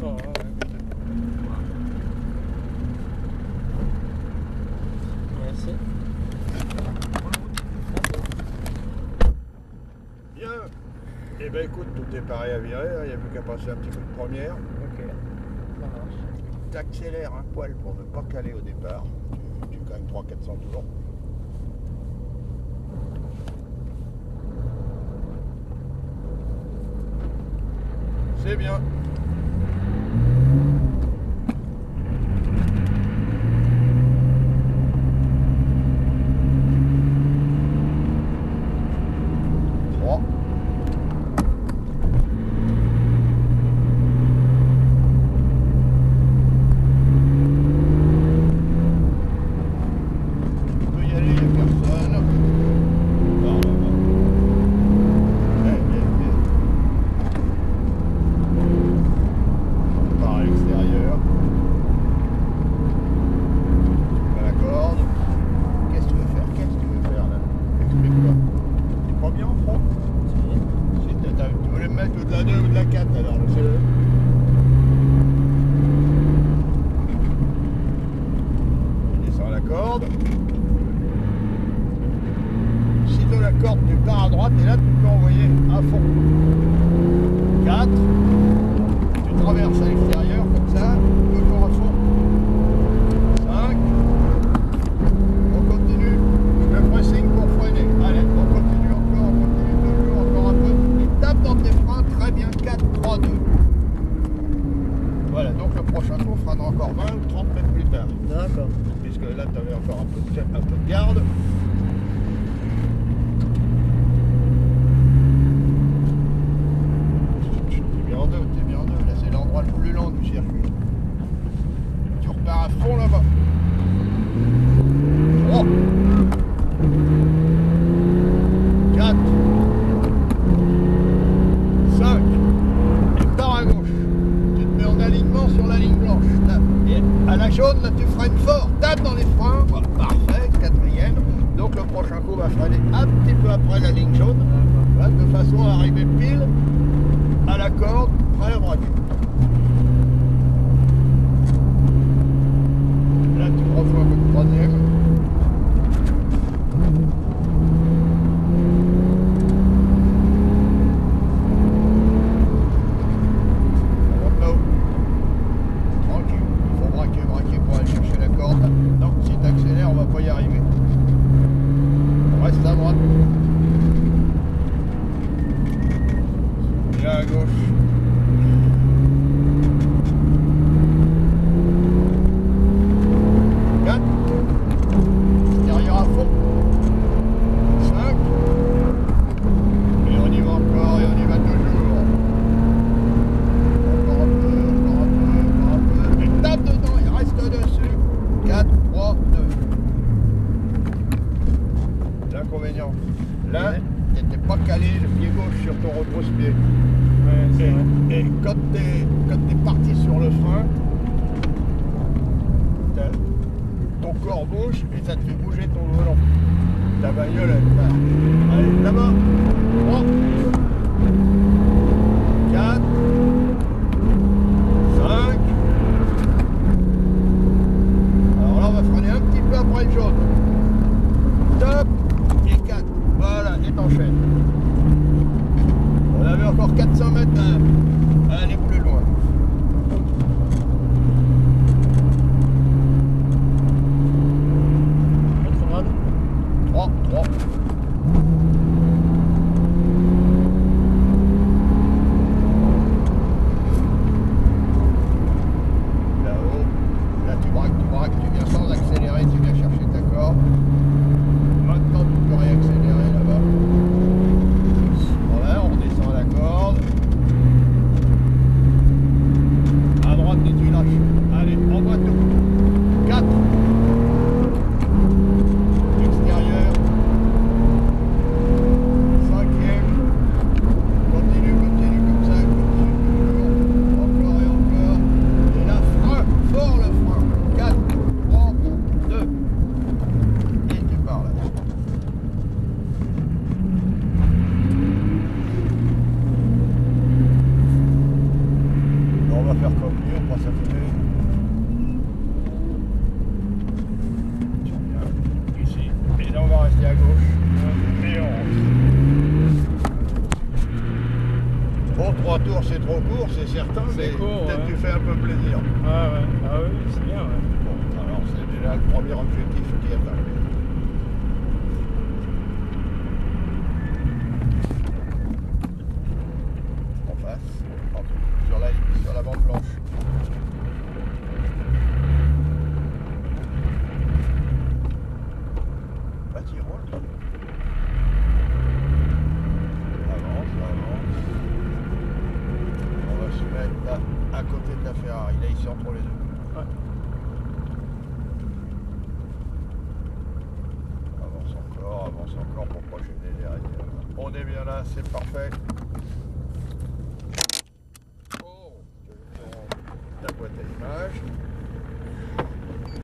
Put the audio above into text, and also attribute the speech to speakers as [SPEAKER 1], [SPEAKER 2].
[SPEAKER 1] façon. Hein, merci.
[SPEAKER 2] Bien. Eh ben écoute, tout est pareil à virer, il n'y a plus qu'à passer un petit coup de première.
[SPEAKER 1] Ok, ça marche.
[SPEAKER 2] Tu accélères un poil pour ne pas caler au départ. Tu gagnes 300-400 tours. C'est bien. Sitôt la corde, tu pars à droite et là tu peux envoyer à fond. 4, tu traverses à l'extérieur comme ça, toujours à fond. 5, on continue, le pressing pour freiner. Allez, on continue encore, on continue toujours, encore un peu. Et tape dans tes freins, très bien, 4, 3, 2. Voilà, donc le prochain tour fera encore 20 ou 30 mètres plus tard.
[SPEAKER 1] D'accord.
[SPEAKER 2] Puisque là tu avais encore un peu de garde. T'es bien en deux, là c'est l'endroit le plus lent du circuit. Tu repars à fond là-bas. 3, 4, 5, et pars à gauche. Tu te mets en alignement sur la ligne blanche. Là. Et à la jaune, là tu freines fort, tape dans les freins. Voilà, parfait, 4e. Donc le prochain coup va freiner un petit peu après la ligne jaune. Là, de façon à arriver pile à la corde, à la braquette. Là, tu reçois le troisième. On monte là-haut. Tranquille. Il faut braquer pour aller chercher la corde. Non, si tu accélères, on va pas y arriver. On reste à droite. Et là à gauche. 4. Extérieur à fond. 5. Et on y va encore, et on y va toujours. Encore un peu. Et tape dedans, il reste dessus. 4, 3, 2. L'inconvénient. Là, tu n'étais pas calé le pied gauche sur ton repose-pied. Et quand t'es parti sur le frein, ton corps bouge et ça te fait bouger ton volant. Ta bagnole, elle part. Allez, là-bas. 3, 4, 5. Alors là, on va freiner un petit peu après le jaune. Top. Et 4. Voilà, et t'enchaînes. On avait encore 400 mètres à aller plus loin. faire comme lui, on passe à côté. Tiens, bien, ici. Et là, on va rester à gauche. Et on rentre. Bon, 3 tours, c'est trop court, c'est certain, mais
[SPEAKER 1] court,
[SPEAKER 2] peut-être
[SPEAKER 1] ouais.
[SPEAKER 2] tu fais un peu plaisir.
[SPEAKER 1] Ah ouais, ah oui, c'est bien, ouais.
[SPEAKER 2] Bon, alors c'est déjà le premier objectif qui est atteint. En face, sur la bande blanche. Bah tu roules. Avance, avance. On va se mettre là, à côté de la Ferrari, là ici entre les deux.
[SPEAKER 1] Ouais.
[SPEAKER 2] Avance encore pour pas gêner derrière. On est bien là, c'est parfait.